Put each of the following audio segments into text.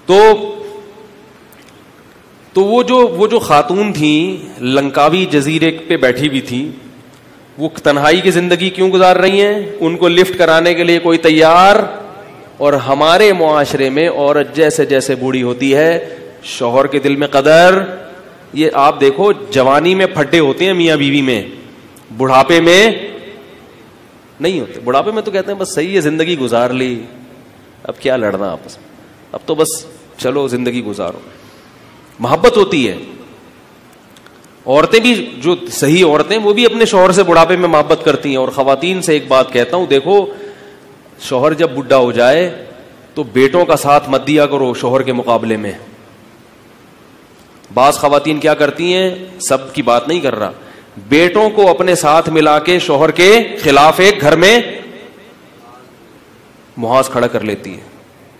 تو وہ جو خاتون تھیں لنکاوی جزیرے پہ بیٹھی ہوئی تھی، وہ تنہائی کی زندگی کیوں گزار رہی ہیں؟ ان کو لفٹ کرانے کے لیے کوئی تیار. اور ہمارے معاشرے میں عورت جیسے جیسے بوڑھی ہوتی ہے شوہر کے دل میں قدر. یہ آپ دیکھو جوانی میں پھڈے ہوتے ہیں میاں بیوی میں، بڑھاپے میں نہیں ہوتے. بڑھاپے میں تو کہتے ہیں بس صحیح ہے زندگی گزار لی، اب کیا لڑنا آپس میں، اب تو بس چلو زندگی گزارو. محبت ہوتی ہے. عورتیں بھی جو صحیح عورتیں وہ بھی اپنے شوہر سے بڑھاپے میں محبت کرتی ہیں. اور خواتین سے ایک بات کہتا ہوں، دیکھو شوہر جب بڈھا ہو جائے تو بیٹوں کا ساتھ مت دیا کرو شوہر کے مقابلے میں. بعض خواتین کیا کرتی ہیں، سب کی بات نہیں کر رہا، بیٹوں کو اپنے ساتھ ملا کے شوہر کے خلاف ایک گھر میں محاذ کھڑا کر لیتی ہے،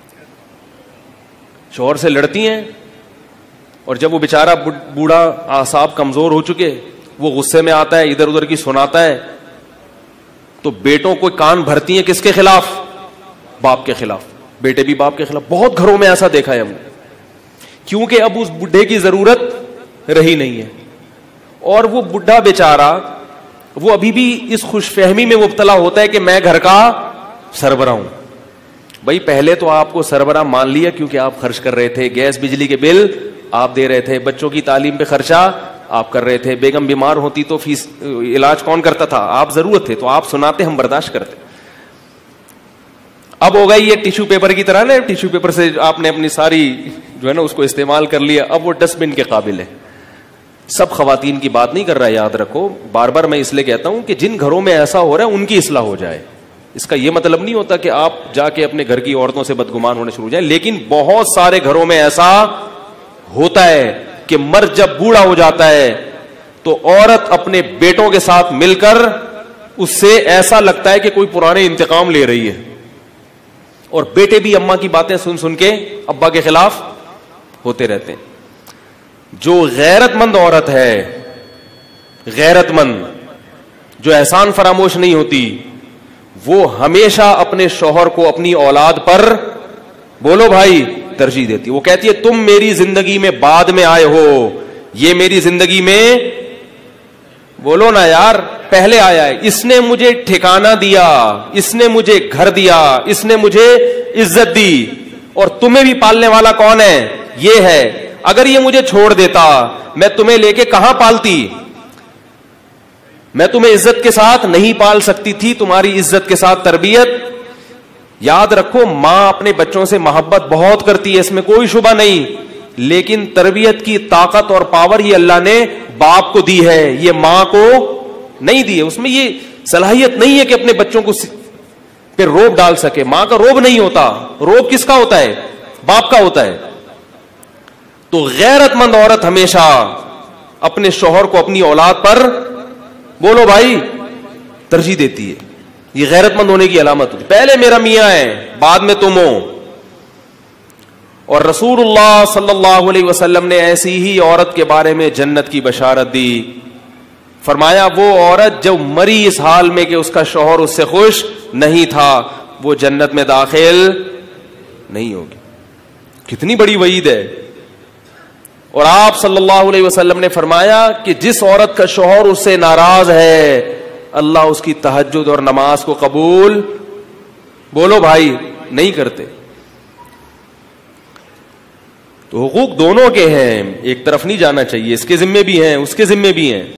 شوہر سے لڑتی ہیں. اور جب وہ بیچارہ بوڑھا اعصاب کمزور ہو چکے وہ غصے میں آتا ہے، ادھر ادھر کی سناتا ہے، تو بیٹوں کو کان بھرتی ہیں کس کے خلاف؟ باپ کے خلاف. بیٹے بھی باپ کے خلاف. بہت گھروں میں ایسا دیکھا ہے ہم نے، کیونکہ اب اس بڈھے کی ضرورت رہی نہیں ہے. اور وہ بڈھا بیچارہ وہ ابھی بھی اس خوش فہمی میں مبتلا ہوتا ہے کہ میں گھر کا سربراہ ہوں. بھائی پہلے تو آپ کو سربراہ مان لیا کیونکہ آپ خرچ کر رہے تھے، گیس بجلی کے بل آپ دے رہے تھے، بچوں کی تعلیم پہ خرچہ آپ کر رہے تھے، بیگم بیمار ہوتی تو فیس علاج کون کرتا تھا؟ آپ. ضرورت تھے تو آپ سناتے، ہم برداشت کرتے. اب ہو گئی یہ ٹیشو پیپر کی طرح نا، ٹیشو پیپر سے آپ نے اپنی ساری جو ہے نا اس کو استعمال کر لیا، اب وہ ڈسٹ بن کے قابل ہے. سب خواتین کی بات نہیں کر رہا، یاد رکھو. بار بار میں اس لیے کہتا ہوں کہ جن گھروں میں ایسا ہو رہا ہے ان کی اصلاح ہو جائے. اس کا یہ مطلب نہیں ہوتا کہ آپ جا کے اپنے گھر کی عورتوں سے بدگمان ہونے شروع ہو جائیں، لیکن بہت سارے گھروں میں ایسا ہوتا ہے کہ مرد جب بوڑھا ہو جاتا ہے تو عورت اپنے بیٹوں کے ساتھ مل کر اس سے ایسا لگتا ہے کہ کوئی پرانے انتقام لے رہی ہے. اور بیٹے بھی اماں کی باتیں سن سن کے ابا کے خلاف ہوتے رہتے ہیں. جو غیرت مند عورت ہے، غیرت مند جو احسان فراموش نہیں ہوتی، وہ ہمیشہ اپنے شوہر کو اپنی اولاد پر بولو بھائی ترجیح دیتی. وہ کہتی ہے تم میری زندگی میں بعد میں آئے ہو، یہ میری زندگی میں بولو نا یار پہلے آیا ہے. اس نے مجھے ٹھکانہ دیا، اس نے مجھے گھر دیا، اس نے مجھے عزت دی. اور تمہیں بھی پالنے والا کون ہے؟ یہ ہے. اگر یہ مجھے چھوڑ دیتا میں تمہیں لے کے کہاں پالتی؟ میں تمہیں عزت کے ساتھ نہیں پال سکتی تھی. تمہاری عزت کے ساتھ تربیت. یاد رکھو ماں اپنے بچوں سے محبت بہت کرتی ہے، اس میں کوئی شبہ نہیں، لیکن تربیت کی طاقت اور پاور یہ اللہ نے باپ کو دی ہے، یہ ماں کو نہیں دی ہے. اس میں یہ صلاحیت نہیں ہے کہ اپنے بچوں کو پہ روب ڈال سکے. ماں کا روب نہیں ہوتا، روب کس کا ہوتا ہے؟ باپ کا ہوتا ہے. تو غیرت مند عورت ہمیشہ اپنے شوہر کو اپنی اولاد پر بولو بھائی ترجیح دیتی ہے. یہ غیرت مند ہونے کی علامت ہوتی ہے. پہلے میرا میاں ہے، بعد میں تم ہو. اور رسول اللہ صلی اللہ علیہ وسلم نے ایسی ہی عورت کے بارے میں جنت کی بشارت دی. فرمایا وہ عورت جو مری اس حال میں کہ اس کا شوہر اس سے خوش نہیں تھا، وہ جنت میں داخل نہیں ہوگی. کتنی بڑی وعید ہے. اور آپ صلی اللہ علیہ وسلم نے فرمایا کہ جس عورت کا شوہر اس سے ناراض ہے اللہ اس کی تہجد اور نماز کو قبول بولو بھائی نہیں کرتے. تو حقوق دونوں کے ہیں، ایک طرف نہیں جانا چاہیے. اس کے ذمے بھی ہیں، اس کے ذمے بھی ہیں.